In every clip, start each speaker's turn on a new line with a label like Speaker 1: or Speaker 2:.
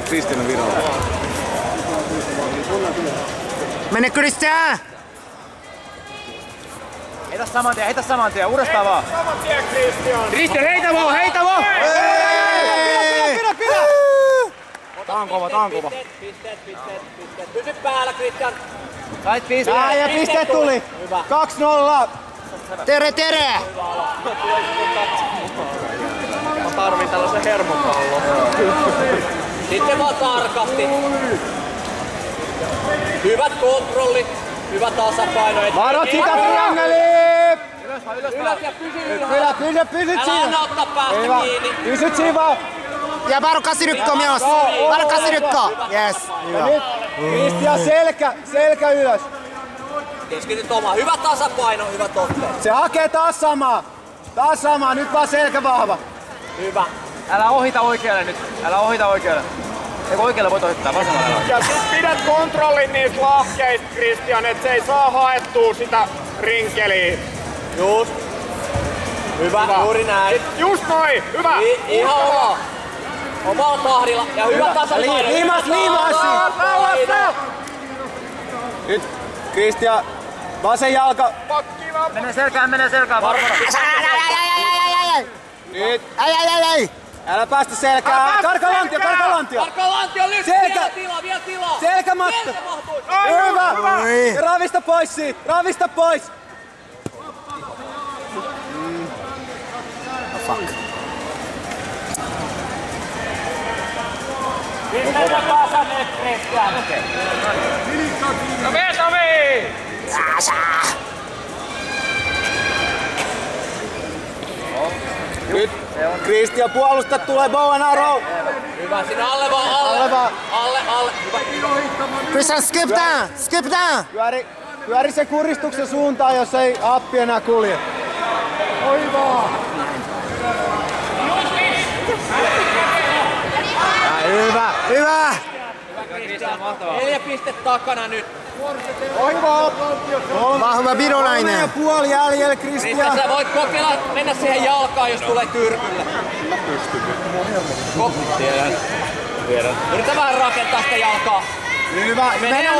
Speaker 1: Kristian viralla.
Speaker 2: Mene Kristian!
Speaker 3: Heitä saman tien, uudestaan vaan.
Speaker 4: Saman tien Kristian!
Speaker 3: Kristian, heitä vaan!
Speaker 2: Pidä!
Speaker 3: Tää on kova.
Speaker 5: Pisteet. Pysy päällä, Kristian.
Speaker 3: Sait pisteet.
Speaker 2: Ja pisteet tuli! 2-0! Tere!
Speaker 5: Mä tarvin tällaisen hermopallon. Sitten vaan tarkasti. Hyvät kontrollit. Hyvä tasapaino.
Speaker 2: Varot sitä triangeliin!
Speaker 5: Ylös ja pysy ylhäällä.
Speaker 2: Pysyt
Speaker 5: Älä
Speaker 2: siinä!
Speaker 5: anna ottaa päästä
Speaker 2: Hyvä.
Speaker 5: kiinni.
Speaker 2: Pysyt siinä vaan! Ja varo kasirykko myös! Varo kasirykko! Yes!
Speaker 1: Ja nyt Kristian selkä ylös.
Speaker 5: Keskityt omaan. Hyvä tasapaino, hyvät otteet.
Speaker 1: Se hakee taas samaa. Nyt vaan selkä vahva.
Speaker 5: Hyvä.
Speaker 3: Älä ohita oikealle nyt. Eikö oikealle voit ohittaa, vasemmalla.
Speaker 4: Ja sit pidät kontrollin niistä lahkeista, Kristian, et se ei saa haettua sitä rinkeliä.
Speaker 5: Just. Hyvä, juuri näin.
Speaker 4: Just noin, hyvä!
Speaker 5: Ihan omalla tahdilla ja hyvä tasapaino.
Speaker 1: Liimas Nyt Kristian, vasen jalka.
Speaker 3: Menee selkään, Barbara.
Speaker 1: Nyt.
Speaker 2: Ai!
Speaker 1: Älä päästä selkään. Karka lantio.
Speaker 5: Karka lantio, lysti,
Speaker 1: Selkä.
Speaker 5: vielä tilaa.
Speaker 1: Selkämatto.
Speaker 5: Selkä mahtui.
Speaker 1: Hyvä.
Speaker 2: Oi.
Speaker 1: Ja ravista pois siitä. Ravista pois.
Speaker 2: Fuck.
Speaker 5: Pistetä tasanne, Kristian.
Speaker 4: Tomi!
Speaker 1: Nyt Kristian puolusta tulee bow and arrow.
Speaker 5: Hyvä, sinä alle vaan, alle. Hyvä.
Speaker 2: Kristian, skip down!
Speaker 1: Pyöri sen kuristuksen suuntaan, jos ei appi enää kulje. Oi vaan.
Speaker 2: Hyvä!
Speaker 3: Kristian, mahtavaa.
Speaker 5: 4 pistettä takana nyt.
Speaker 1: Oi vaan.
Speaker 2: Vahva virolainen!
Speaker 1: 3,5 jäljellä
Speaker 5: Kristian,
Speaker 1: Kristian.
Speaker 5: sä voit kokeilla mennä siihen jalkaan, jos tulee tyrkylle. Mä pystyn. Tiedän. Yritä vähän rakentaa sitä jalkaa.
Speaker 1: Hyvä. Mene.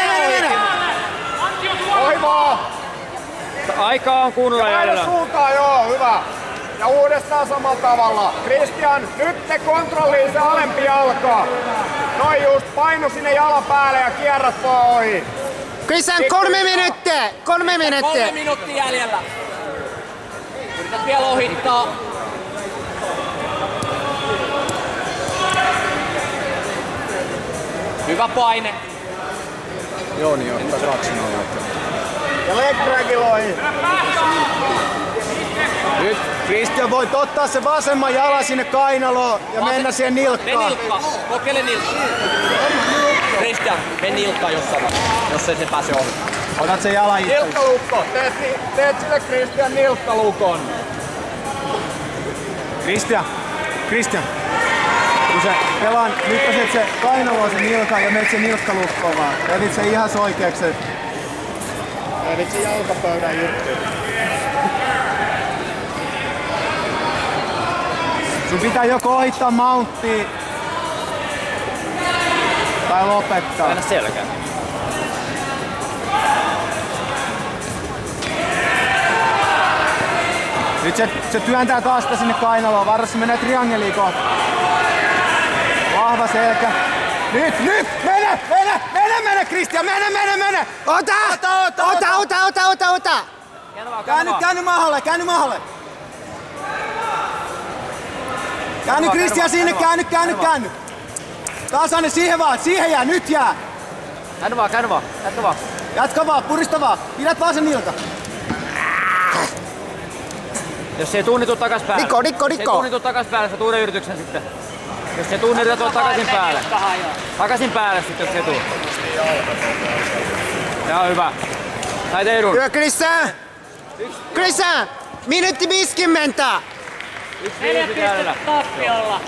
Speaker 4: Oi vaan!
Speaker 3: Aikaa on kunnolla jäljellä.
Speaker 4: Suuntaan, joo, hyvä. Ja uudestaan samalla tavalla. Kristian, nyt te kontrolliin se alempi jalka. Noin just, paino sinne jalan päälle ja kierrät vaan ohi.
Speaker 2: Kristian, 3 minuuttia!
Speaker 5: 3 minuuttia jäljellä. Yrität vielä ohittaa. Hyvä paine.
Speaker 1: Jooni ottaa 2-0.
Speaker 4: Ja leg dragilla ohi.
Speaker 1: Nyt Kristian voit ottaa se vasemman jalan sinne kainaloon ja mennä siihen
Speaker 5: Me
Speaker 1: nilkkaan.
Speaker 5: nilkka. Kokeile nilkka. Kristian, me nilkka jos ei se pääse ohi.
Speaker 1: Otat sen jalan itse.
Speaker 4: Nilkkalukko. Teet sille Kristian nilkkalukon.
Speaker 1: Kristian. Kun sä pelaan, nyppäset se kainaloon sen nilkan ja menet sen nilkkalukkoon vaan. Revit se ihan oikeaksi.
Speaker 4: Revit se jalkapöydän irti.
Speaker 1: Sun pitää joko ohittaa mounttia tai lopettaa.
Speaker 3: Mennä selkään.
Speaker 1: Nyt se työntää taas sitä sinne kainaloon. Varrassa menee triangeliin kohta. Vahva selkä. Nyt! Mene Kristian! Mene!
Speaker 2: Ota!
Speaker 1: Käänny mahalle! Käänny Kristian sinne, käänny! Tasainen siihen jää, nyt jää!
Speaker 3: Käänny vaan.
Speaker 1: Jatka vaan, purista vaan, pidät vaan sen nilka.
Speaker 3: Jos se ei tunni tuu takas päälle.
Speaker 2: Rikko.
Speaker 3: Se ei tunni tuu takas päälle, sä uuden yrityksen sitten. Jos se tunni yrität takaisin päälle. Takaisin päälle sitten, jos se tuu. Jaa, hyvä. Sait edun.
Speaker 2: Hyvä Kristian! Minuutti 50!
Speaker 5: 4 pistettä tappiolla.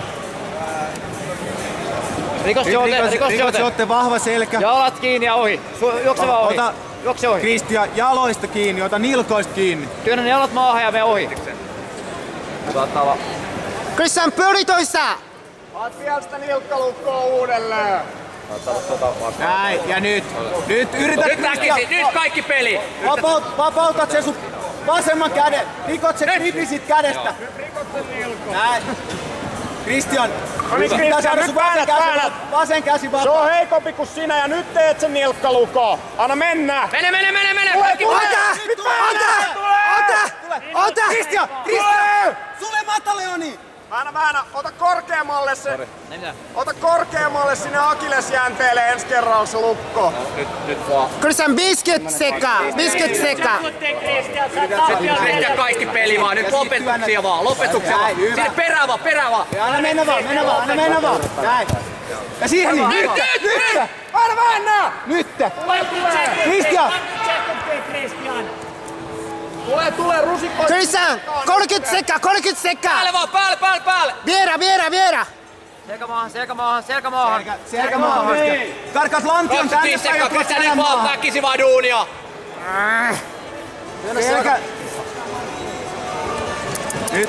Speaker 1: Rikosjohte, vahva selkä.
Speaker 3: Jalat kiinni ja ohi. Juokse vaan ohi. Juokse ohi.
Speaker 1: Kristian, jaloista kiinni, ota nilkoista kiinni.
Speaker 3: Työnnä ne jalat maahan ja mene ohi.
Speaker 2: Kristian, puolitoista!
Speaker 4: Saat vielä sitä nilkkalukkoa uudelleen.
Speaker 1: Näin, ja nyt yrität
Speaker 5: Nyt kaikki peli!
Speaker 1: vapautat sen sun vasemman käden, rikot sen gripin sit kädestä. Näin. Kristian,
Speaker 4: Kristian, nyt väännät!
Speaker 1: vasen käsi vapaa.
Speaker 4: Se on heikompi kuin sinä ja nyt teet sen nilkkaluko. Anna mennä!
Speaker 5: Mene!
Speaker 1: Ota! Kristian! Sulle Mataleoni!
Speaker 4: Väännä, ota korkeammalle sinne akillesjänteelle ensi kerralla se lukko.
Speaker 5: Nyt vaan.
Speaker 2: Christian, biscuit seka.
Speaker 5: Nyt kaikki peli vaan, nyt lopetuksia vaan. Sinne perä vaan.
Speaker 1: Anna mennä vaan. Näin. Ja siihen niin.
Speaker 5: Nyt!
Speaker 4: Anna väännä!
Speaker 1: Nyt! Kristian!
Speaker 4: Tule rusikko!
Speaker 2: Christian, 30 seka.
Speaker 5: Päälle vaan, päälle!
Speaker 2: Viera.
Speaker 3: Selkämaahan.
Speaker 1: Karkat lantion tänne
Speaker 5: 25 sekkaa, Kristian nyt vaan väkisi vaan duunia.
Speaker 1: Selkä. Nyt.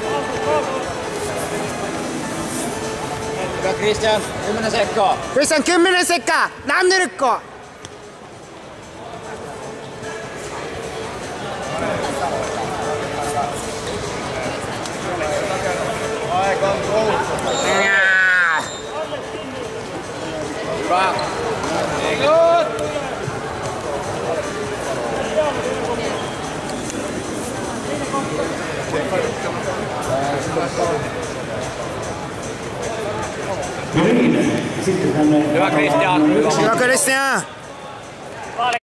Speaker 3: Hyvä Christian, 10 sekkaa.
Speaker 2: Christian, 10 seka. Lännyrkko.
Speaker 5: Hyvä. Hyvä Christian.
Speaker 2: Hyvä Christian.